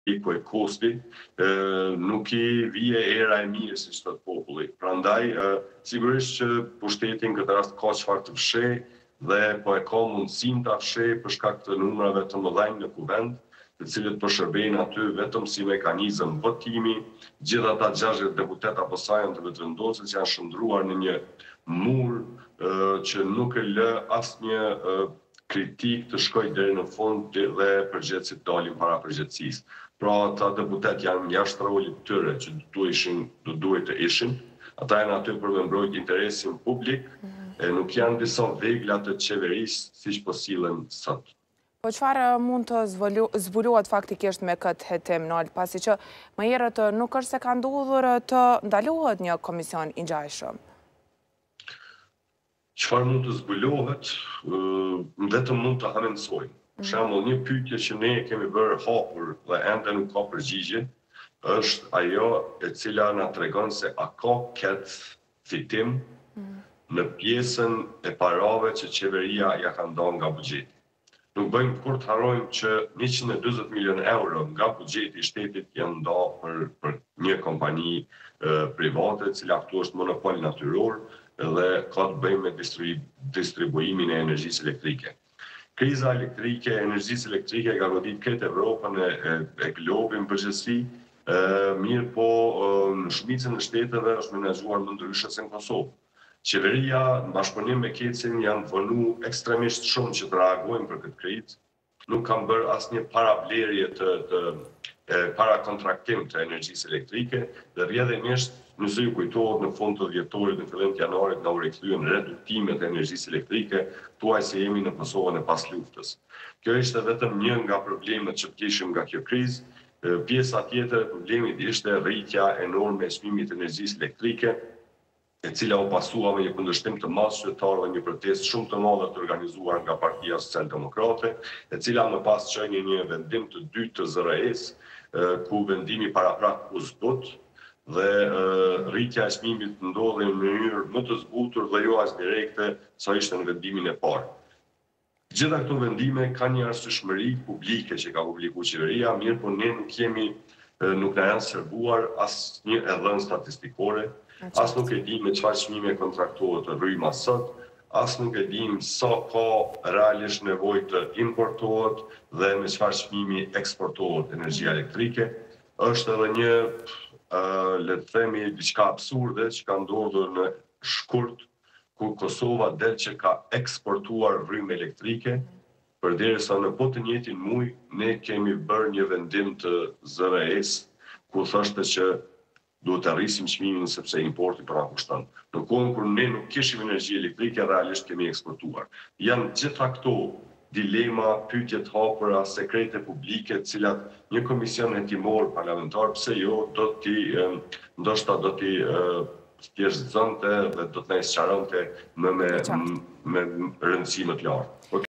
ku e kosti, nuk I vije era e mirë, si thot populli. Prandaj, sigurisht që pushteti në këtë rast ka çfarë të fshej dhe po e ka mundësinë ta fshej për shkak të numrave të mëdha në kuvend, të cilët po shërbejnë aty vetëm si mekanizëm votimi. Gjithë ata 60 deputet apo sa janë të vetëvendosur që janë shndruar në një mur që nuk e lë asnjë kritik të shkojë deri në fund dhe përgjegjësit dalin para përgjegjësisë. Pra ata deputet janë jashtë rolit të tyre që duhet të ishin. Ata janë aty për me mbrojtë interesin publik e nuk janë disa vegla të qeverisë siç po sillen sot. Po çfarë mund të zbuluat faktikisht me këtë hetim, Nol, pasi që më herët nuk është se ka ndodhur të ndalohet një komision I ngjajshëm? Çfarë mund të zbulohet, vetëm mund të hamendësojmë. Për shembull, një pyetje që ne kemi bërë hapur dhe ende nuk ka përgjigje, është ajo e cila na tregon se a ka ket fitim në pjesën e parave që qeveria ja ka ndarë nga buxheti. Nuk bëjmë kur të harrojmë që 140 milion euro nga buxheti I shtetit janë ndarë për një kompani private, e cila këtu është monopol natyror dhe ka të bëjmë me distribuimin e energjisë elektrike. Kriza elektrike, energjisë elektrike ka godit këtë Evropën e globin përgjithësi, mirë po në shumicën e shteteve është menaxhuar më ndryshe se në Kosovë. Qeveria, në bashkëpunim me KEC-in, janë vënu ekstremisht shumë që të reagojnë për këtë krizë. Nuk kanë bërë asnjë parablerje para kontraktim të energjisë elektrike dhe rrjedhimisht nëse ju kujtohet në fund të dhjetorit, në fillim të janarit, na u rikthyen reduktimet e energjisë elektrike, thuaj se jemi në Kosovën e pas luftës. Kjo ishte vetëm një nga problemet që kishim nga kjo krizë. Pjesa tjetër e problemit ishte rritja enorme e çmimit të energjisë elektrike, e cila u pasua me një kundërshtim të madh qytetar dhe një protestë shumë të madhe të organizuar nga Partia Socialdemokrate, e cila më pas çoi në një vendim të dytë të ZRE-s, ku vendimi paraprak u zbut dhe rritja e çmimit ndodhi në mënyrë më të zbutur dhe jo as direkte sa ishte në vendimin e parë. Gjitha këto vendime kanë një arsyeshmëri publike që ka publikuar qeveria, mirë po ne nuk na janë servuar asnjë dhënë statistikore. As nuk e dim me çfarë çmime kontraktohet rryma sot, as nuk e dim sa ka realisht nevojë të importohet dhe me çfarë çmimi eksportohet energjia elektrike. Është edhe një, le të themi, diçka absurde që ka ndodhur në shkurt, ku Kosova del që ka eksportuar rrymë elektrike, përderisa në po të njëjtin muaj ne kemi bërë një vendim të ZRE-s ku thoshte që duhet të rrisim çmimin sepse importi po na kushton. Në kohën kur ne nuk kishim energji elektrike, realisht kemi eksportuar. Janë gjitha këto dilema, pyetje të hapura, sekrete publike, të cilat një komision hetimor parlamentar, pse jo, ndoshta do t'i thjeshtëzonte dhe do të na sqaronte me rëndësi më të lartë.